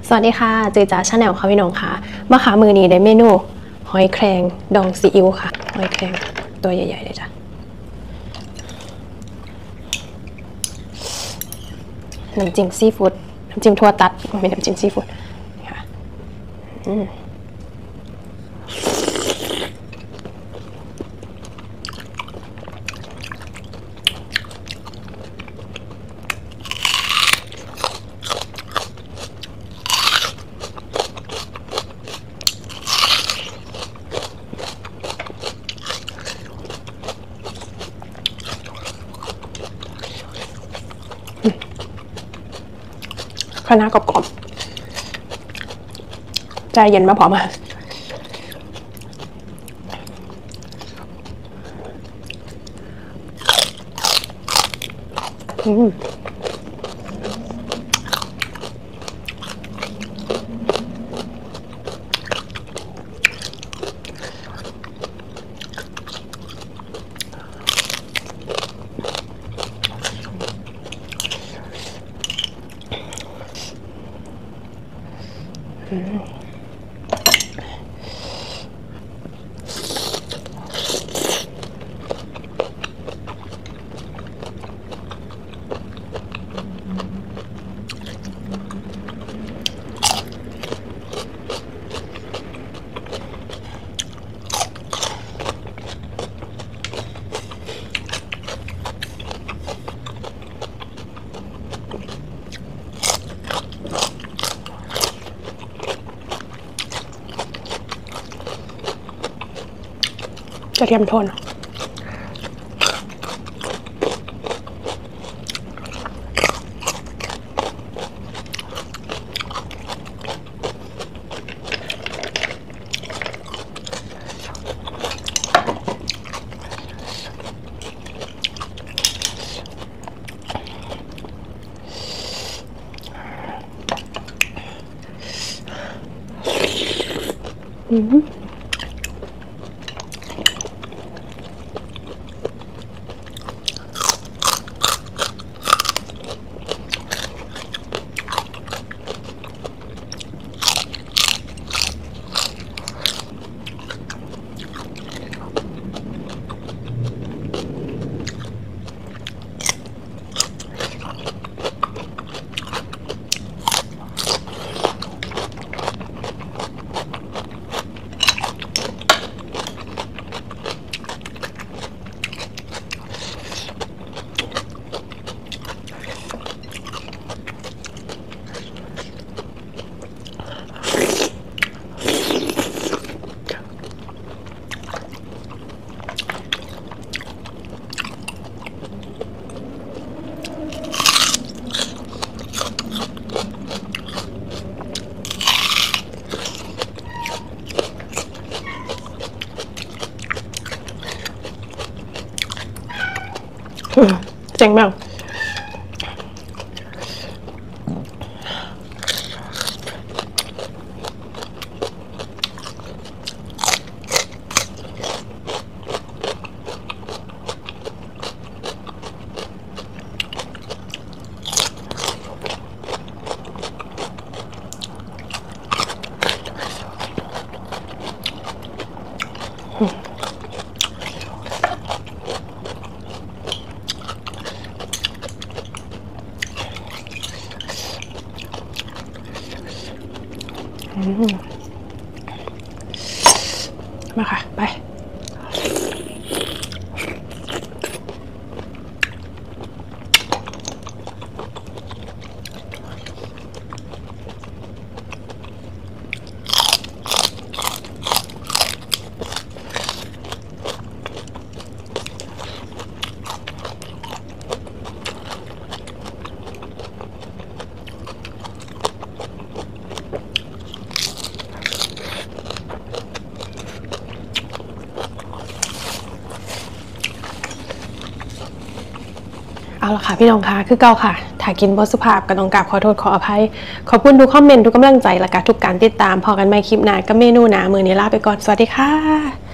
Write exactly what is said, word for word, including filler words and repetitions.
สวัสดีค่ะจือจ๋าชาแนลค่ะพี่น้องค่ะมาขามือนี้ได้เมนูหอยแครงดองซีอิ๊วค่ะหอยแครงตัวใหญ่ๆเลยจ้ะน้ำจิ้มซีฟู้ดน้ำจิ้มทั่วตัดไม่เป็นน้ำจิ้มซีฟู้ดค่ะอืมข้าวหน้ากรอบๆใจเย็นมาพอมาอืมกระเทียมโทนอืมเจ๋งมากมาค่ะไปเอาละค่ะพี่น้องค่ะคือเก่าค่ะถ้ากินบสุภาพก็ต้องกราบขอโทษขออภัยขอบคุณทุกคอมเมนต์ทุกกำลังใจและก็ทุกการติดตามพอกันไม่คลิปหน้ากับเมนูหนามือนี้ลาไปก่อนสวัสดีค่ะ